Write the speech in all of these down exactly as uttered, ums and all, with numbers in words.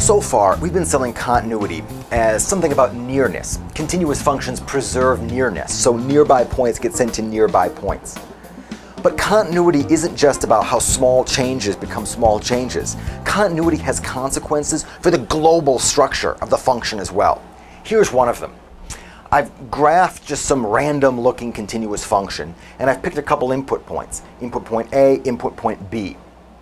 So far, we've been selling continuity as something about nearness. Continuous functions preserve nearness, so nearby points get sent to nearby points. But continuity isn't just about how small changes become small changes. Continuity has consequences for the global structure of the function as well. Here's one of them. I've graphed just some random looking continuous function, and I've picked a couple input points. Input point A, input point B.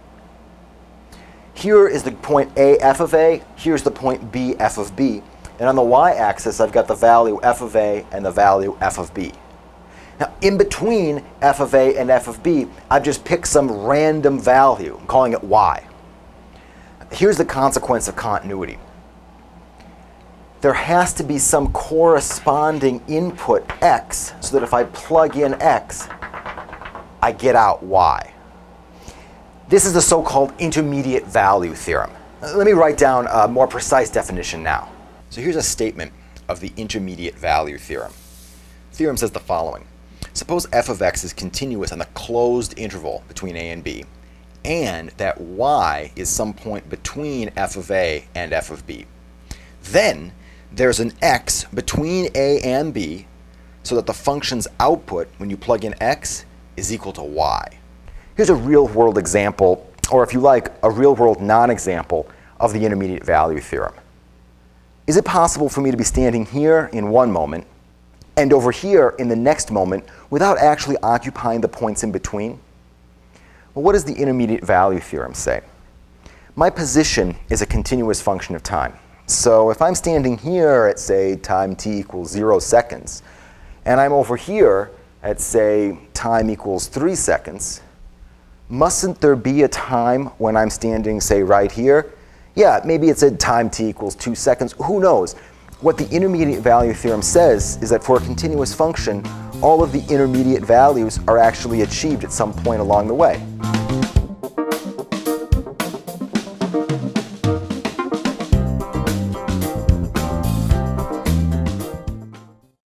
Here is the point A, f of A. Here's the point B, f of B. And on the y-axis, I've got the value f of A and the value f of B. Now, in between f of A and f of B, I've just picked some random value. I'm calling it y. Here's the consequence of continuity. There has to be some corresponding input x, so that if I plug in x, I get out y. This is the so-called intermediate value theorem. Let me write down a more precise definition now. So here's a statement of the intermediate value theorem. The theorem says the following. Suppose f of x is continuous on the closed interval between a and b, and that y is some point between f of a and f of b. Then there's an x between a and b, so that the function's output, when you plug in x, is equal to y. Here's a real-world example, or if you like, a real-world non-example of the intermediate value theorem. Is it possible for me to be standing here in one moment and over here in the next moment without actually occupying the points in between? Well, what does the intermediate value theorem say? My position is a continuous function of time. So if I'm standing here at, say, time t equals zero seconds, and I'm over here at, say, time equals three seconds, mustn't there be a time when I'm standing, say, right here? Yeah, maybe it's at time t equals two seconds. Who knows? What the intermediate value theorem says is that for a continuous function, all of the intermediate values are actually achieved at some point along the way.